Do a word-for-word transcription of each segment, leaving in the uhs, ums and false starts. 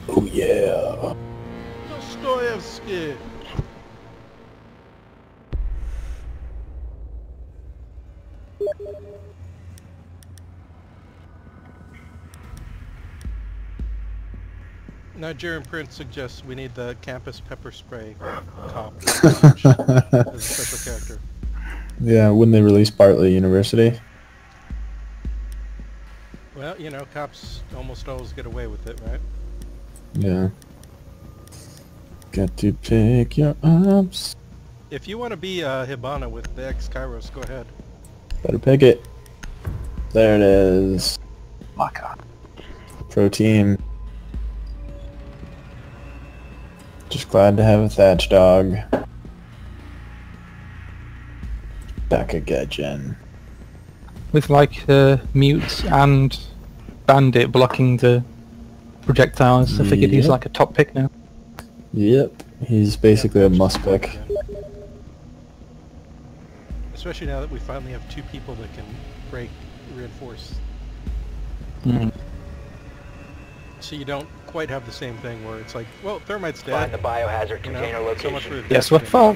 Oh yeah. Dostoevsky. Nigerian Prince suggests we need the campus pepper spray cop as a special character. Yeah, when they release Bartlett University. Well, you know, cops almost always get away with it, right? Yeah. Got to pick your ups. If you want to be uh, Hibana with the X-Kairos, go ahead. Better pick it. There it is. My God. Pro team. Just glad to have a Thatch dog. Back again. With like uh, mute and bandit blocking the projectiles, I figured he's Yep. like a top pick now. Yep. He's basically a must pick. Especially now that we finally have two people that can break reinforce. Mm. So you don't quite have the same thing where it's like, well, Thermite's dead. Find the biohazard You know, container so location. much for the Guess what death fall?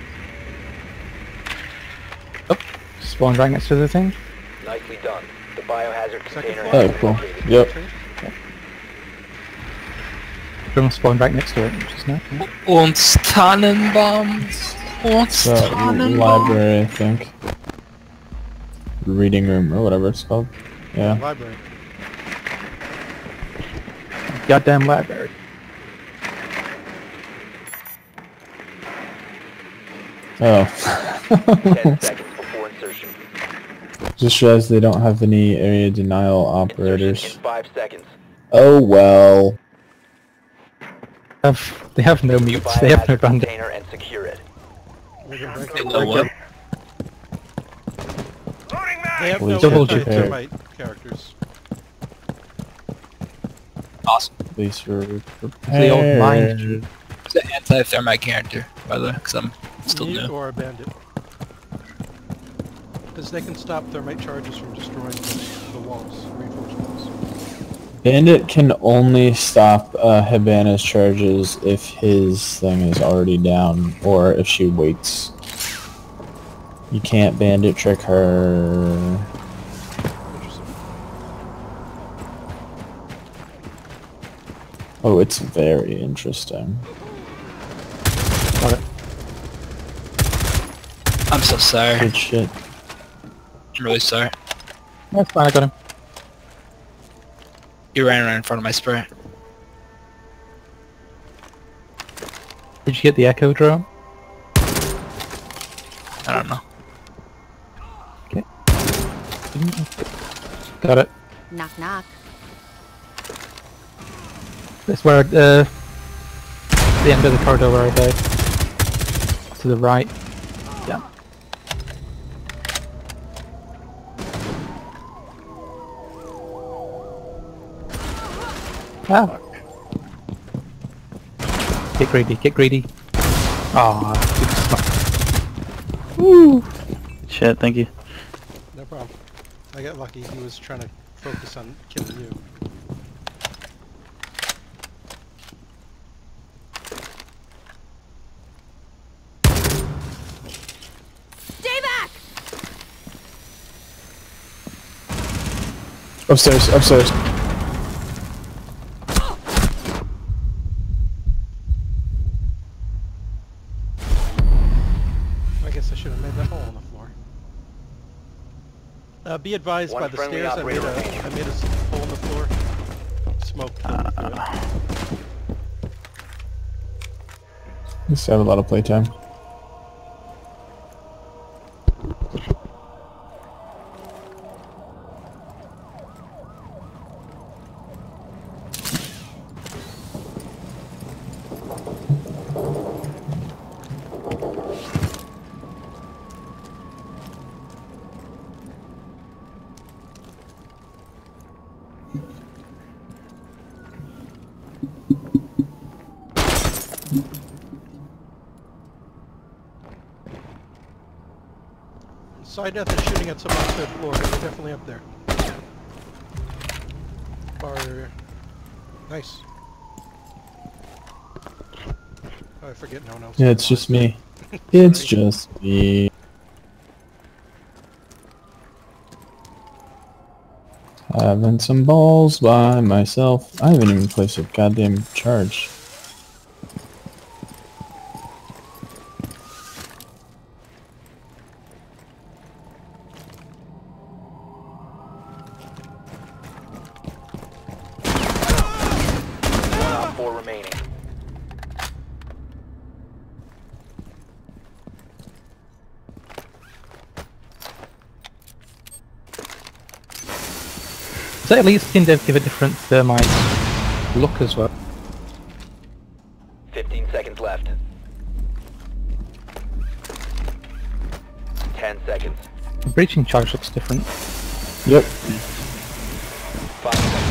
Oh, spawned right next to the thing. Nicely done. The biohazard Second container floor. Oh, has cool. been located. Yep. Drum spawned right next to it, which is nice. Uns Tannenbaums. Uns So, Tannenbaums. library, I think. Reading room, or whatever it's called. Yeah. Library. Goddamn library. Oh. Ten seconds before insertion. Just realized they don't have any area denial Insertion operators. in five seconds. Oh well. Have they have no The mutes? They have no biohazard bandit. container and secure it. They're gonna break They it. know what? They have Please no double G. anti-Thermite characters. Awesome. At least we're The old mind. prepared. It's an anti-thermite character, by the way, because I'm still Mute new. or a bandit. Because they can stop Thermite charges from destroying the, the walls, reinforced walls. Bandit can only stop uh, Hibana's charges if his thing is already down, or if she waits. You can't bandit trick her. Interesting. Oh, it's very interesting. Got it. I'm so sorry. Good shit. I'm really sorry. That's fine, I got him. You ran right in front of my spray. Did you get the echo drone? I don't know. Got it. Knock knock. That's where, uh, the end of the corridor where I died. To the right. Yeah. Ah. Get greedy, get greedy. Ah, Woo! Shit, thank you. No problem. I got lucky. He was trying to focus on killing you. Stay back! Upstairs, upstairs. I guess I should have made that hole on the floor. Uh, be advised, One by the friendly stairs I made, operator a, remaining. I made a s- hole in the floor. Smoke killed me through it. We still have a lot of playtime. Side death is shooting at some on the third floor, but they're definitely up there. Bar area. Nice. Oh, I forget no one else. Yeah, it's just me. It's Sorry. just me. Having some balls by myself. I haven't even placed a goddamn charge. One op four remaining. Does that at least seem to give a different thermite look as well? Fifteen seconds left. Ten seconds. The breaching charge looks different. Yep. Five seconds.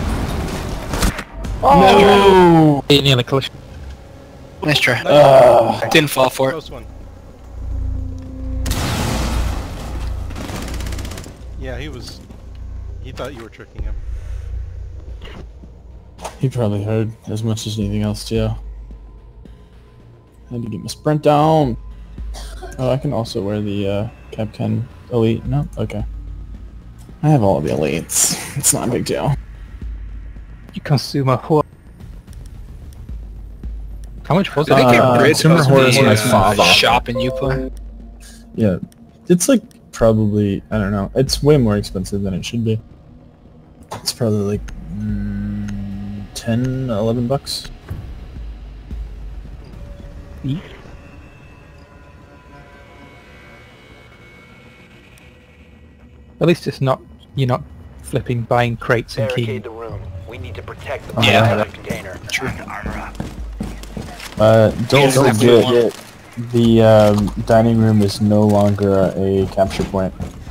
No! It nearly collision. Nice try. Uh, Didn't fall for it. Close one. Yeah, he was... He thought you were tricking him. he probably heard as much as anything else too. I had to get my sprint down. Oh, I can also wear the uh, Capcan Elite. No? Okay. I have all the elites. It's not a big deal. You consumer whore. How much was Do they it? get Uh, rid Consumer of Horror is the my uh, father. shop in Uplay? Yeah. It's like probably, I don't know. It's way more expensive than it should be. It's probably like mm, ten, eleven bucks. Eat. At least it's not, you're not flipping buying crates and Barricade keying. the room. We need to protect the Oh, yeah. biohazard container. True. Uh, don't Yeah, forget, definitely the um, dining room is no longer a capture point.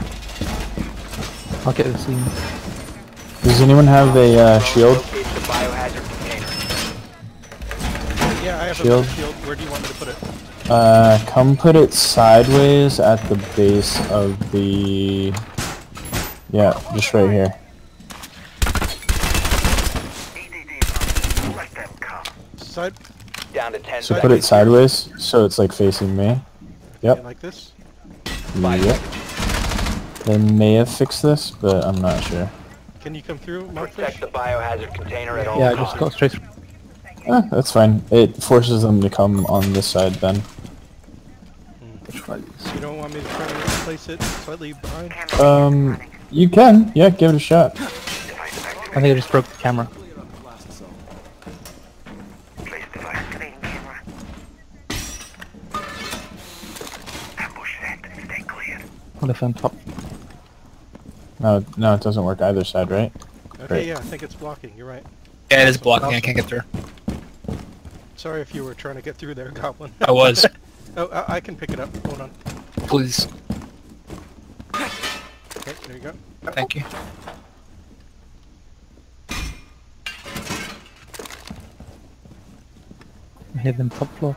I'll get the scene. Does anyone have a uh, shield? Locate the biohazard container. Yeah, I have Shield. a shield. Where do you want me to put it? Uh, come put it sideways at the base of the... Yeah, just right here. Side... Down to ten So seconds. put it sideways, so it's like facing me. Yep. Like this? Yep. They may have fixed this, but I'm not sure. Can you come through, Protect Markfish? the biohazard container at all Yeah, I just costs. got straight through. Eh, that's fine. It forces them to come on this side then. You don't want me to try to place it slightly behind? Um, you can. Yeah, give it a shot. I think I just broke the camera. What if on top? No, no, it doesn't work either side, right? Okay, Great. yeah, I think it's blocking. You're right. Yeah, it is blocking. I can't get through. Sorry if you were trying to get through there, Goblin. I was. Oh, I, I can pick it up. Hold on. Please. Okay, there you go. Thank you. I hear them top floor.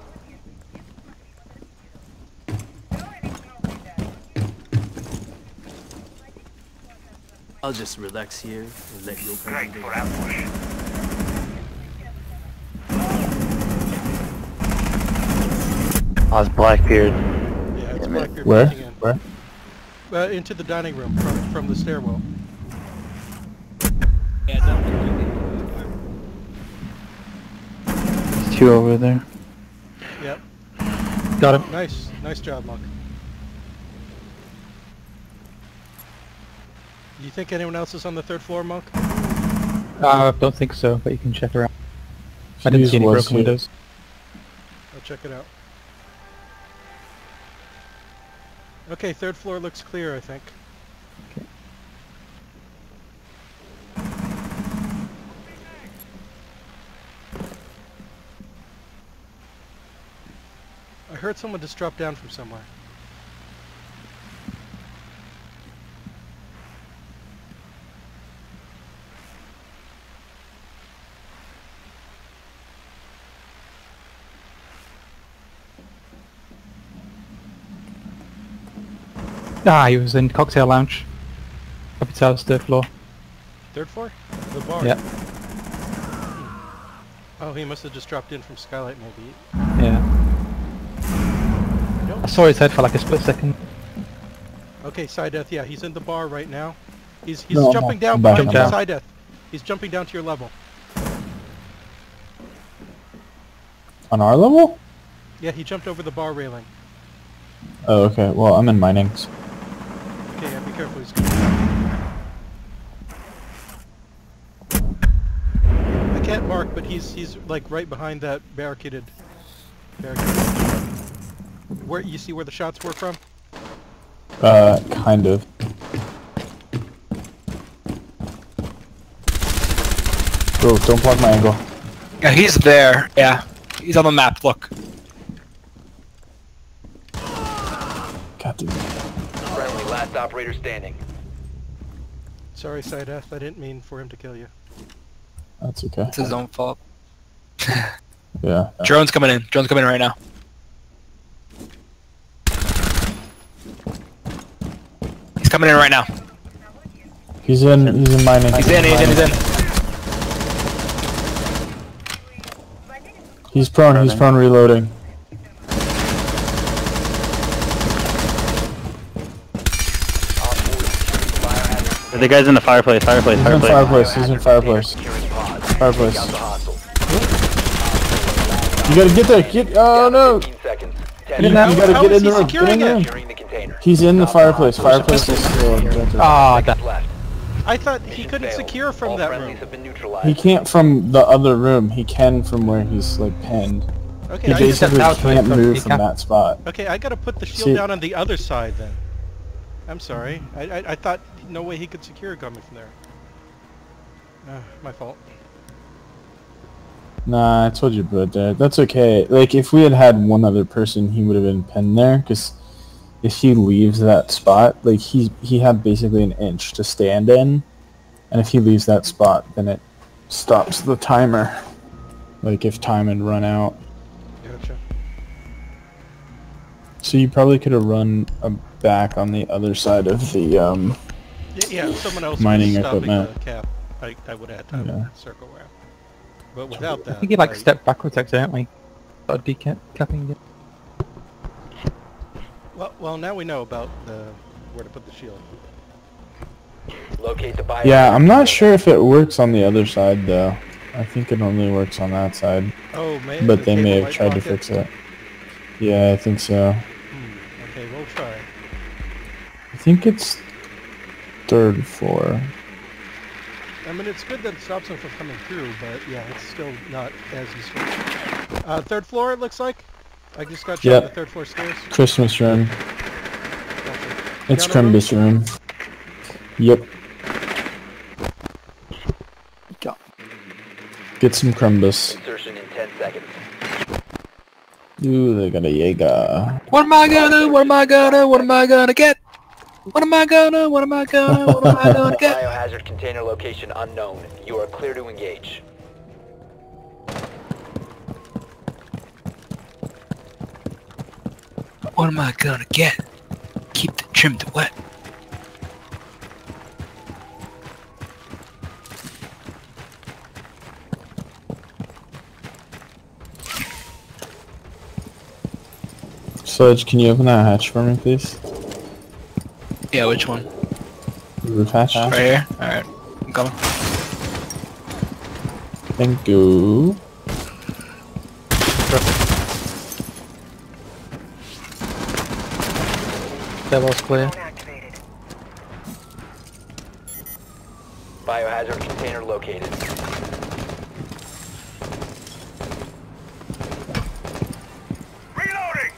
I'll just relax here and let you open the door. I was Blackbeard. Yeah, it's Blackbeard Where? breaking in. Where? Uh, into the dining room from, from the stairwell. There's two over there. Yep. Got him. Nice. Nice job, Monk. You think anyone else is on the third floor, Monk? Uh, I don't think so, but you can check around. I didn't Fuse see any was broken here. windows. I'll check it out. Okay, third floor looks clear, I think. I heard someone just drop down from somewhere. Ah, he was in cocktail lounge. Capital's third floor. Third floor? The bar? Yeah. Oh, he must have just dropped in from Skylight, maybe. Yeah. no. I saw his head for like a split second. Okay, Sideth, yeah, he's in the bar right now. He's he's No, jumping no, down back behind you, down. Sideth. He's jumping down to your level. On our level? Yeah, he jumped over the bar railing. Oh, okay. Well, I'm in minings. Okay, yeah, be careful. He's coming down. I can't mark, but he's he's like right behind that barricaded. barricaded. Where you see where the shots were from? Uh, kind of. Bro, don't block my angle. Yeah, he's there. Yeah, he's on the map. Look. God damn it. Friendly, last operator standing. Sorry, Sideth, I didn't mean for him to kill you. That's okay. It's his own fault. Yeah. Drone's coming in. Drone's coming in right now. He's coming in right now. He's in. He's in mining. He's in. He's in. He's in. He's prone. He's prone. Reloading. The guy's in the fireplace, fireplace, He's in fireplace. fireplace. He's in fireplace. Securing pods. Fireplace. Take out the hostiles. You gotta get there. Get. Oh no. fifteen seconds. You, ten you How- gotta how get is in the he room. Get in securing the it? room. Securing the container. He's in the Stop fireplace. hostiles. Fireplace is still. Ah, Seconds that. left. I thought he Mission couldn't failed. secure from All that friendlies room. have been neutralized. He can't from the other room. He can from where he's like pinned. Okay, He I, just- basically out to it can't from- move he from can't- that spot. okay, I gotta put the shield See- down on the other side then. I'm sorry. I, I I thought no way he could secure coming from there. Uh, my fault. Nah, I told you about that. That's okay. Like, if we had had one other person, he would have been pinned there, because if he leaves that spot, like, he, he had basically an inch to stand in, and if he leaves that spot, then it stops the timer. Like, if time had run out. Gotcha. So you probably could have run a back on the other side of the, um... Yeah, yeah, someone else Mining was stopping equipment. the cap. I, I would have had time Yeah. to circle around. But without that, I think he like I- stepped backwards accidentally. Started decapping it. Well, well, now we know about the where to put the shield. Locate the bio. Yeah, I'm not sure if it works on the other side, though. I think it only works on that side. Oh man. But the they may cable have might tried to block it? fix it. Yeah, I think so. Hmm, okay, we'll try. I think it's third floor. I mean, it's good that it stops them from coming through, but yeah, it's still not as useful. Uh, third floor, it looks like. I just got shot Yep. at the third floor stairs. Christmas room. Gotcha. It's Piano room? Crimbus room. Yep. Get some Crimbus. Insertion in ten seconds. Ooh, they got a Jaeger. What am I gonna? What am I gonna? What am I gonna get? What am I gonna? What am I gonna? What am I gonna get? Biohazard container location unknown. You are clear to engage. What am I gonna get? Keep the trim to wet. Sledge, can you open that hatch for me, please? Yeah, which one? The roof hatch? Right here? Alright. I'm coming. Thank you. Devil's clear. Biohazard container located. Reloading!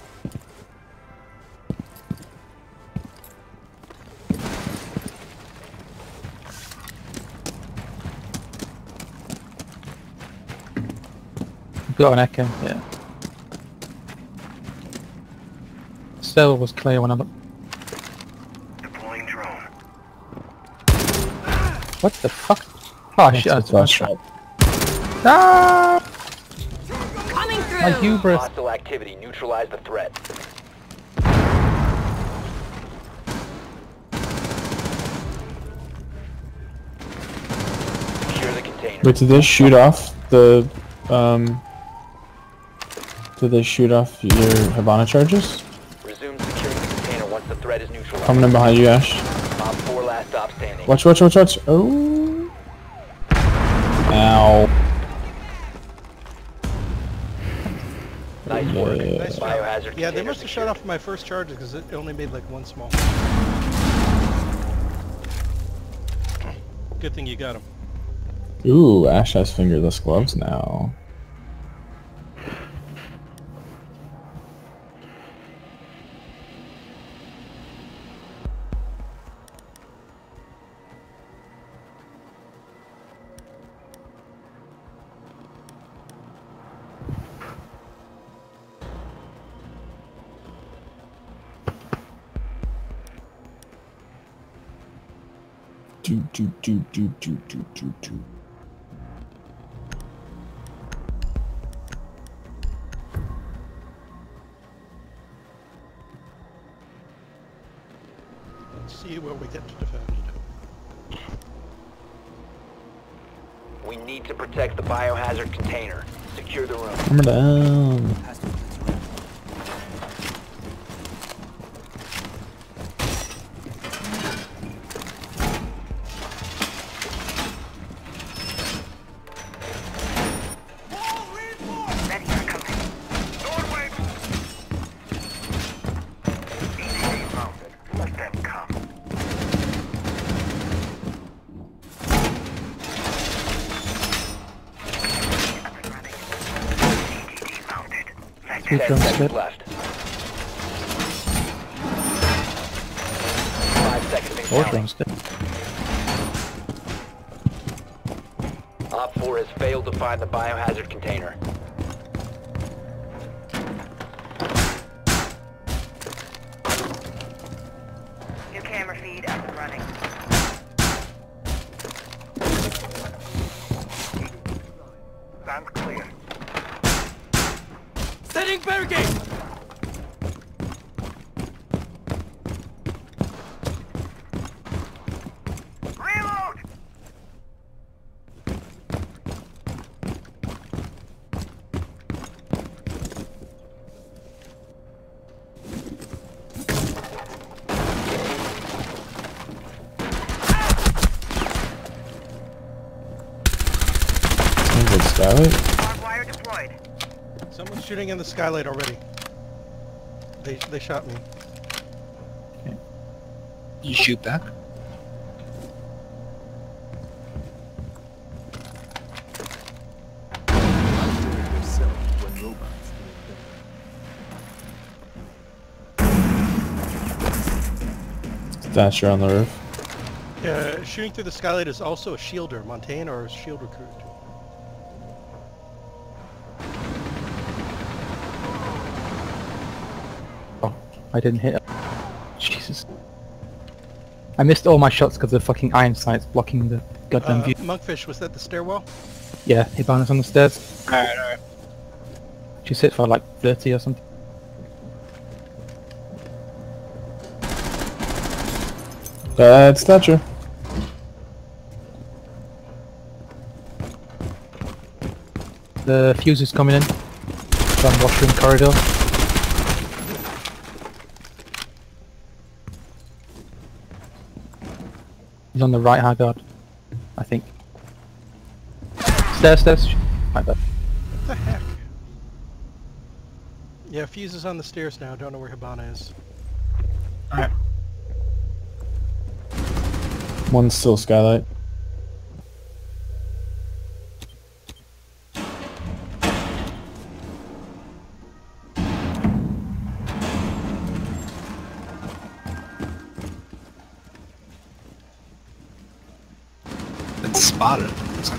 Got an echo, yeah. Cell was clear when I looked. Deploying drone. What the fuck? Oh shit, That's that's a flash shot. Ah! Coming through. My hubris. Hostile activity. Neutralize the threat. Secure the container. Wait, did they shoot off the, um... Did they shoot off your Hibana charges? Resume Coming in behind you, Ash. Op four last stop standing. Watch, watch, watch, watch. Oh. Ow. Nice work. Yeah. Nice job. Biohazard Yeah, they container must have shut secured. off my first charges because it only made like one small. Good thing you got him. Ooh, Ash has fingerless gloves now. Do do do do do do do do. Let's see what we get to defend. We need to protect the biohazard container. Secure the room. Hammer down. Two Ten drums seconds hit. left. Five seconds and Four counting. drums hit. Op four has failed to find the biohazard container. New camera feed up and running. Sounds clear. Setting barricade! Reload! Good skylight. Hardwire deployed. Someone's shooting in the skylight already. They they shot me. You shoot back. Yourself when robots do it. Thatcher on the roof. Uh, shooting through the skylight is also a shielder, Montaigne or a shield recruit. Oh, I didn't hit it. Jesus. I missed all my shots because the fucking iron sights blocking the goddamn Uh, view. Monkfish, was that the stairwell? Yeah, he bounced us on the stairs. Alright, alright. She's hit for like thirty or something. That's Thatcher. The fuse is coming in from washroom corridor. He's on the right high guard, I think. Stairs, stairs. My bad. What the heck? Yeah, Fuse is on the stairs now. Don't know where Hibana is. Alright. One's still skylight. It's spotted.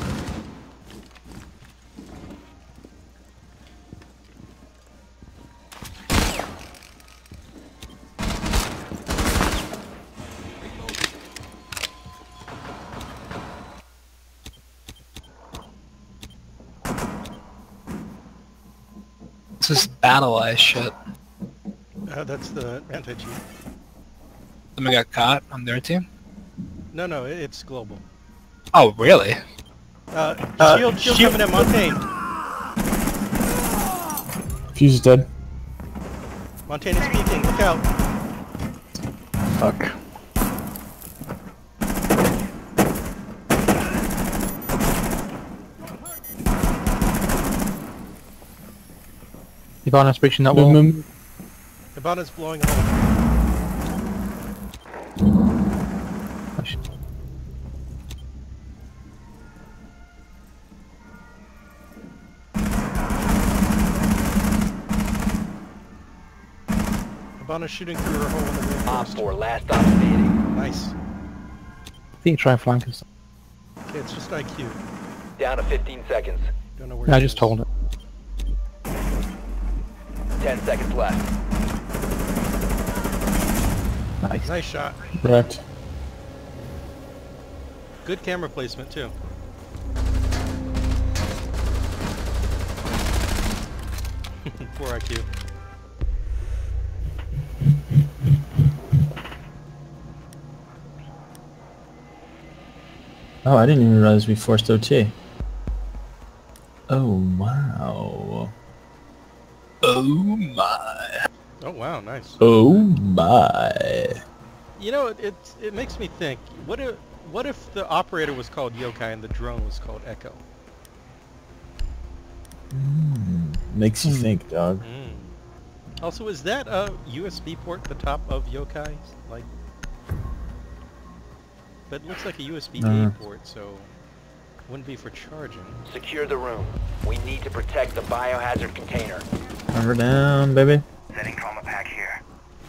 This is battle-eye shit. Uh, that's the anti-cheat. Somebody got caught on their team? No, no, it- it's global. Oh, really? Uh, shield, shield, coming in, Montaigne. Fuse is dead. Montaigne is peeking. Look out. Fuck. Ivana's breaching that wall. Mm, Hibana's blowing a hole. Hibana's shooting through her hole in the Op reinforced. four, last stop standing. Nice. I think you try and flank us. Okay, it's just I Q. Down to fifteen seconds. Don't know where Yeah, I she just is. told it. ten seconds left. Nice. Nice shot. correct. Good camera placement too. Poor I Q. Oh, I didn't even realize we forced O T. Oh, wow. Oh my. Oh wow, nice. Oh my. You know, it, it it makes me think. What if what if the operator was called Yokai and the drone was called Echo? Mm, makes you think, dog. Mm. Also, is that a U S B port at the top of Yokai? Like, but it looks like a U S B A Uh. port, so wouldn't be for charging. Secure the room. We need to protect the biohazard container. Cover down, baby. Setting trauma pack here.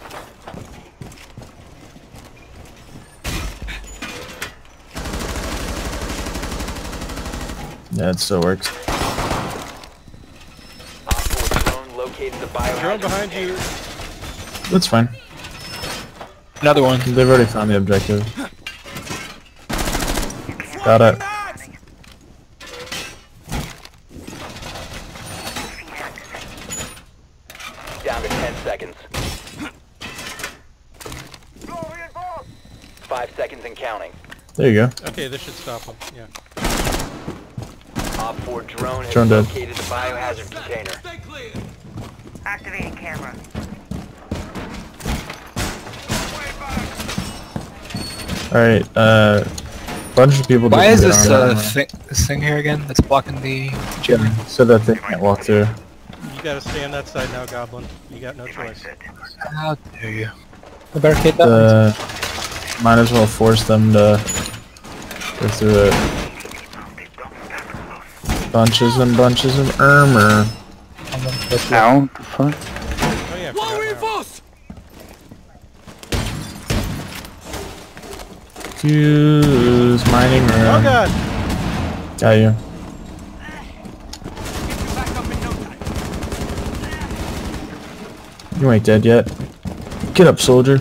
Yeah, it still works. Op four drone located the biohazard Drone behind you. container. That's fine. Another one. They've already found the objective. Got it. Down to ten seconds. Five seconds and counting. There you go. Okay, this should stop him. Yeah. Op four drone has Drone dead. located the biohazard container. Activating camera. Alright, uh... bunch of people Why didn't is get this on uh, that. thing, this thing here again that's blocking the gym? So that they can't walk through. You gotta stay on that side now, Goblin. You got no choice. How dare you? The barricade that. Uh, might as well force them to go through it. Bunches and bunches of armor. Ow, the fuck? Oh yeah. I forgot now. Fuse mining room. Oh god! Got you. You ain't dead yet. Get up, soldier.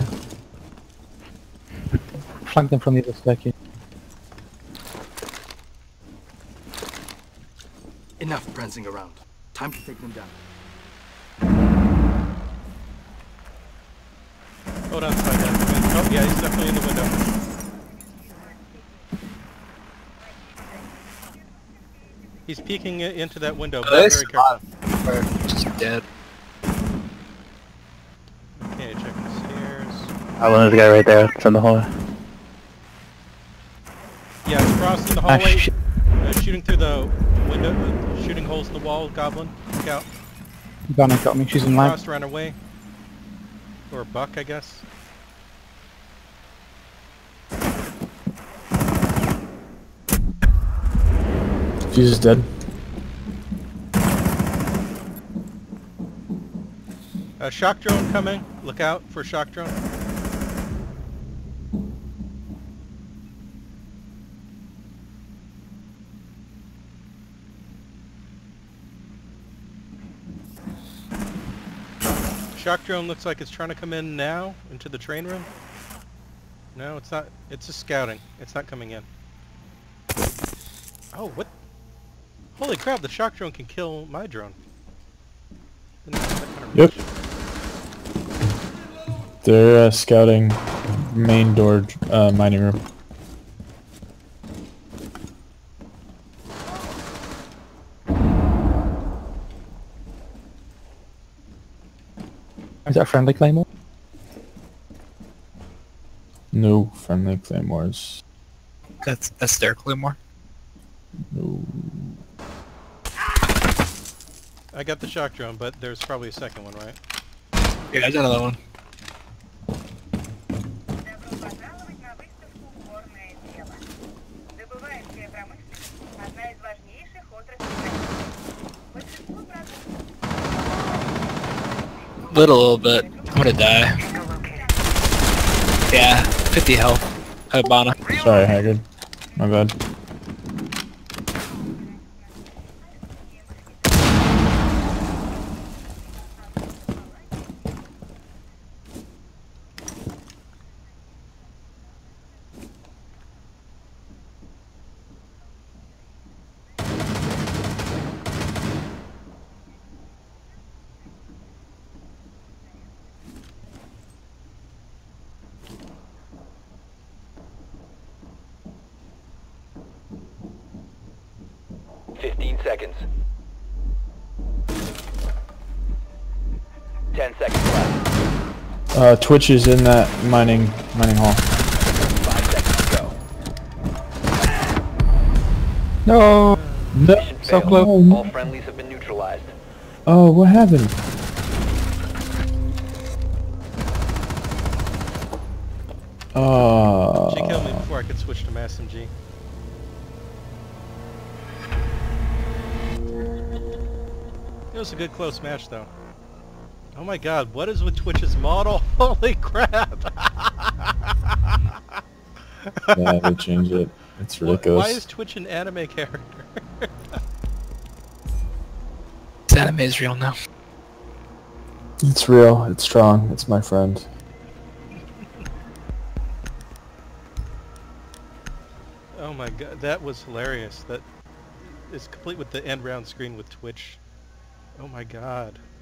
Flank them from the other staircase. Enough prancing around. Time to take them down. Hold on, sorry, guys. Oh yeah, he's definitely in the window. He's peeking i- into that window. Be This very careful. Or just dead. Okay, checking the stairs. Oh, well, there's a guy right there. It's in the hallway. Yeah, it's crossing the Ah, hallway. shit. Uh, shooting through the window, uh, shooting holes in the wall. Goblin, look out! Ivana got me. She's in line. Crossed, ran away. Or a buck, I guess. Fuse is dead. Uh, shock drone coming. Look out for shock drone. Shock drone looks like it's trying to come in now into the train room. No, it's not. It's just scouting. It's not coming in. Oh, what? Holy crap, the shock drone can kill my drone. Didn't have that kind of Yep. reach. They're uh, scouting main door uh, mining room. Is that a friendly claymore? No friendly claymores. That's that's their claymore. No. I got the shock drone, but there's probably a second one, right? Yeah, there's another one. Little, little bit. I'm gonna die. Yeah, fifty health. Hibana. Sorry, Haggard. My bad. Fifteen seconds. Ten seconds left. Uh, Twitch is in that mining mining hall. Five seconds to go. No! No. Mission So failed. close. All friendlies have been neutralized. Oh, what happened? Oh. She killed me before I could switch to M G. It was a good close match, though. Oh my god, what is with Twitch's model? Holy crap! Yeah, they changed it. It's Why- ridiculous. Why is Twitch an anime character? This anime is real now. It's real. It's strong. It's my friend. Oh my god, that was hilarious. That is complete with the end round screen with Twitch. Oh my god.